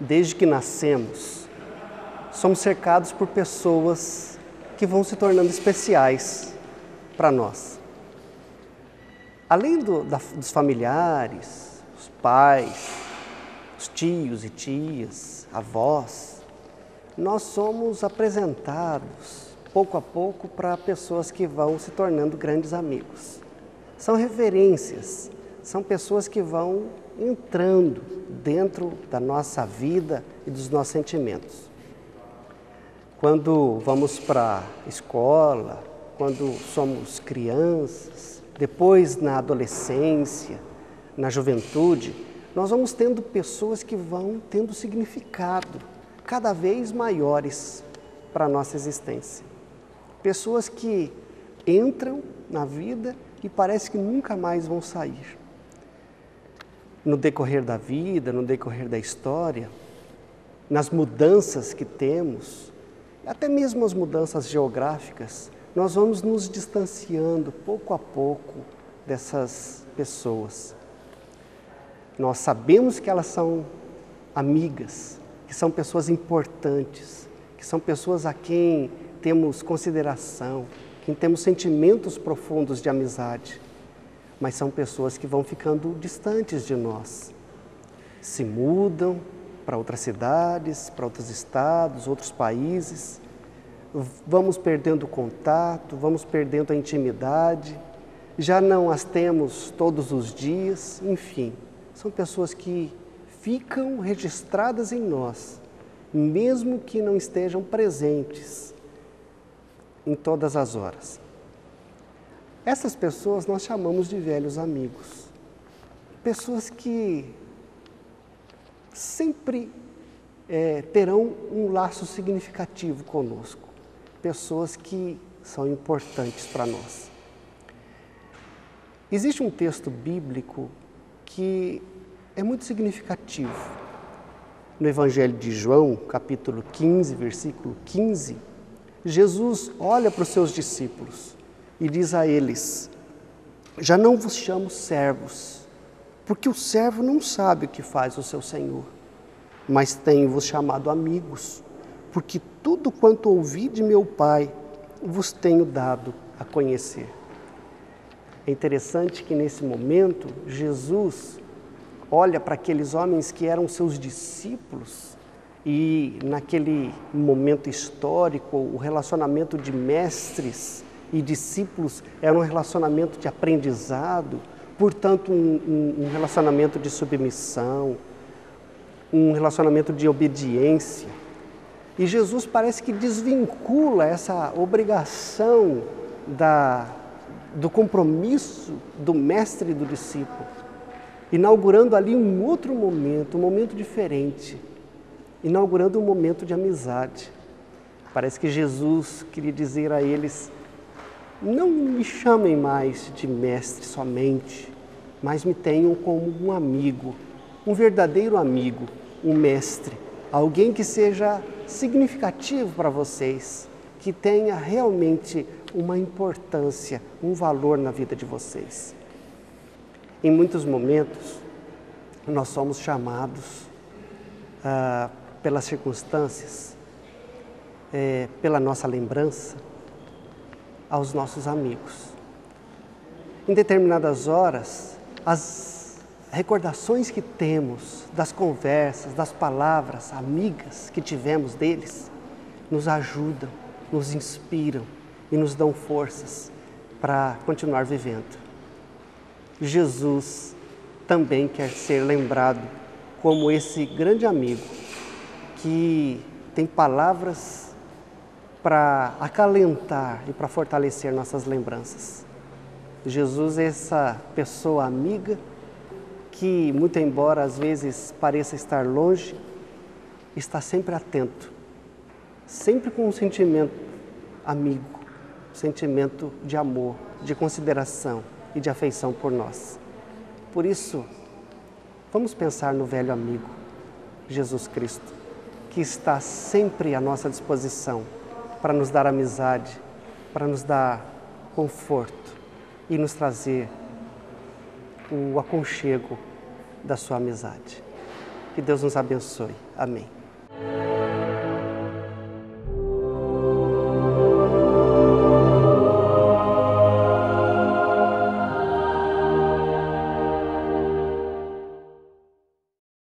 Desde que nascemos, somos cercados por pessoas que vão se tornando especiais para nós. Além dos familiares, os pais, os tios e tias, avós, nós somos apresentados pouco a pouco para pessoas que vão se tornando grandes amigos. São referências, são pessoas que vão entrando dentro da nossa vida e dos nossos sentimentos. Quando vamos para a escola, quando somos crianças, depois na adolescência, na juventude, nós vamos tendo pessoas que vão tendo significado cada vez maiores para a nossa existência. Pessoas que entram na vida e parece que nunca mais vão sair. No decorrer da vida, no decorrer da história, nas mudanças que temos, até mesmo as mudanças geográficas, nós vamos nos distanciando pouco a pouco dessas pessoas. Nós sabemos que elas são amigas, que são pessoas importantes, que são pessoas a quem temos consideração, quem temos sentimentos profundos de amizade, mas são pessoas que vão ficando distantes de nós. Se mudam para outras cidades, para outros estados, outros países, vamos perdendo o contato, vamos perdendo a intimidade, já não as temos todos os dias, enfim, são pessoas que ficam registradas em nós, mesmo que não estejam presentes em todas as horas. Essas pessoas nós chamamos de velhos amigos, pessoas que sempre terão um laço significativo conosco, pessoas que são importantes para nós. Existe um texto bíblico que é muito significativo. No Evangelho de João, capítulo 15, versículo 15, Jesus olha para os seus discípulos e diz a eles: já não vos chamo servos, porque o servo não sabe o que faz o seu senhor, mas tenho-vos chamado amigos, porque tudo quanto ouvi de meu Pai vos tenho dado a conhecer. É interessante que nesse momento Jesus olha para aqueles homens que eram seus discípulos e naquele momento histórico o relacionamento de mestres e discípulos era um relacionamento de aprendizado, portanto um relacionamento de submissão, um relacionamento de obediência. E Jesus parece que desvincula essa obrigação do compromisso do mestre e do discípulo, inaugurando ali um outro momento, um momento diferente, inaugurando um momento de amizade. Parece que Jesus queria dizer a eles: não me chamem mais de mestre somente, mas me tenham como um amigo, um verdadeiro amigo, um mestre, alguém que seja significativo para vocês, que tenha realmente uma importância, um valor na vida de vocês. Em muitos momentos, nós somos chamados pelas circunstâncias, pela nossa lembrança, aos nossos amigos. Em determinadas horas, as recordações que temos das conversas, das palavras amigas que tivemos deles, nos ajudam, nos inspiram e nos dão forças para continuar vivendo. Jesus também quer ser lembrado como esse grande amigo que tem palavras para acalentar e para fortalecer nossas lembranças. Jesus é essa pessoa amiga que, muito embora às vezes pareça estar longe, está sempre atento, sempre com um sentimento amigo, um sentimento de amor, de consideração e de afeição por nós. Por isso, vamos pensar no velho amigo, Jesus Cristo, que está sempre à nossa disposição para nos dar amizade, para nos dar conforto e nos trazer o aconchego da sua amizade. Que Deus nos abençoe. Amém.